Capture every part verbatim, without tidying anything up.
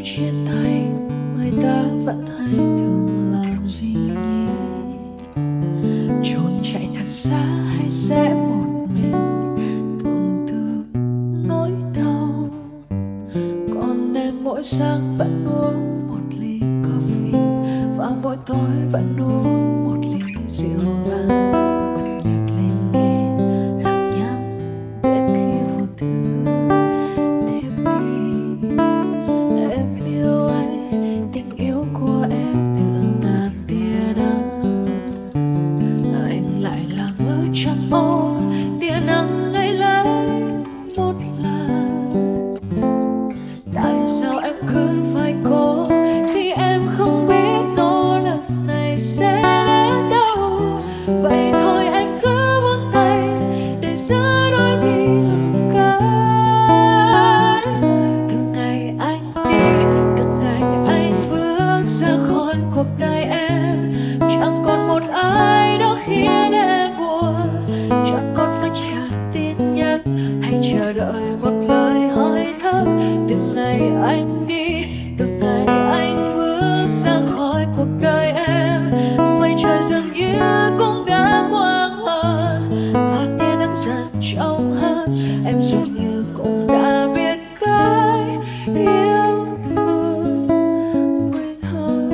chia tay người ta vẫn hay thường làm gì nhỉ? Trốn chạy thật xa hay sẽ một mình tuồng từ nỗi đau? Còn em mỗi sáng vẫn uống một ly coffee và mỗi tối vẫn uống một ly rượu vang, bật nhạc lên nghe lặng nhắm đến khi vô tư thiếp đi. Em yêu anh, tình yêu của em tựa ngàn tia nắng, anh lại là mưa trắng ôm tia nắng ngây lấy một lần. Tại sao em cứ phải cố khi em không biết nỗ lực này sẽ đến đâu? Vậy thôi anh cứ buông tay để giữa đôi bị lùi cay. Từ ngày anh đi, từ ngày anh bước ra khỏi cuộc đời em, chẳng còn một ai đó khiến em buồn, chẳng còn phải chờ tin nhắn hay chờ đợi một lời hỏi thăm. Từ ngày anh đi, từ ngày anh bước ra khỏi cuộc đời em, mây trời dường như cũng đã quang hơn và tia nắng dần trong hơn. Em dường như cũng đã biết cách yêu thương mình hơn.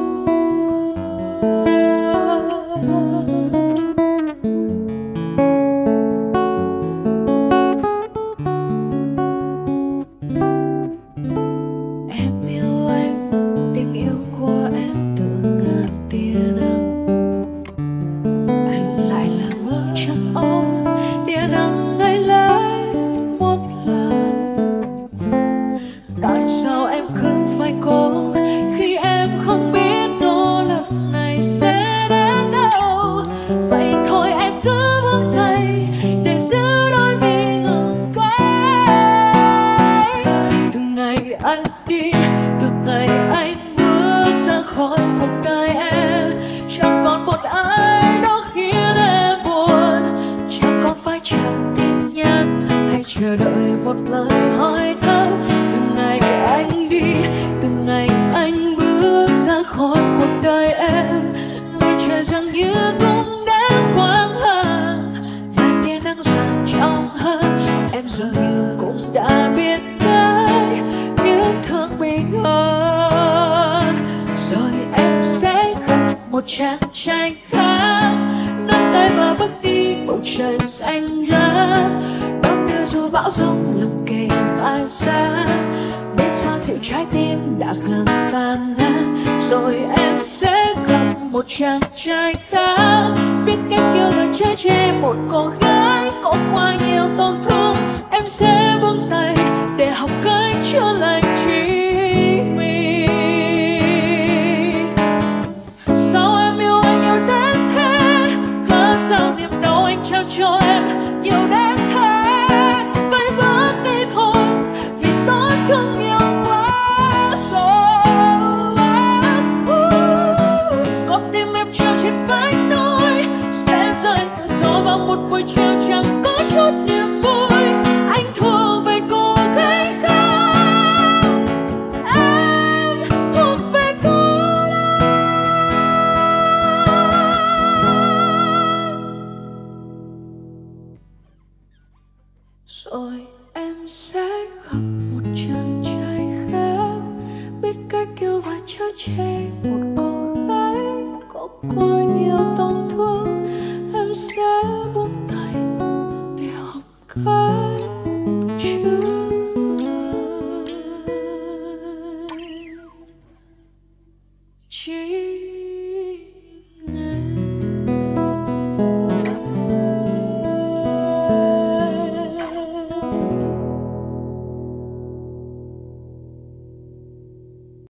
Em yêu anh, tình yêu của em tựa ngàn tia nắng, anh lại là mưa trắng ôm tia nắng ngây lấy một lần. Tại sao em cứ phải cố khi em không biết nỗ lực này sẽ đến đâu? Vậy thôi em cứ buông tay để giữ đôi bị ngừng quay. Từ ngày anh đi, từ ngày anh bước ra khỏi cuộc đời em, chẳng còn một ai đó khiến em buồn, chẳng còn phải chờ tin nhắn hay chờ đợi một lời hỏi thăm. Từ ngày anh đi, từ ngày anh bước ra khỏi cuộc đời em, mây trời dường như cũng đã quang hơn và tia nắng dần trong hơn. Em dường như cũng đã biết cách yêu thương mình hơn. Rồi em sẽ gặp một chàng trai khác, nắm tay và bước đi bầu trời xanh ngát, đón đưa dù bão giông lồng kề vai xa để xoa dịu trái tim đã gần tan nát. Rồi em sẽ gặp một chàng trai khác, biết cách yêu và chở che một cô gái có quá nhiều tổn thương. Em sẽ buông tay để học cách chữa lành chính mình. Sao em yêu anh nhiều đến thế? Cớ sao niềm đau anh trao cho em nhiều đến thế? Phải bước đi thôi vì tôi thương nhiều quá rồi. Con tim em treo trên vai tôi sẽ rơi cả gió vào một buổi chiều chẳng có chút niềm vui. Anh thuộc về cô gái khác, em thuộc về cô đơn. Rồi em sẽ gặp một chàng trai khác, biết cách yêu và chở che một cô gái có quá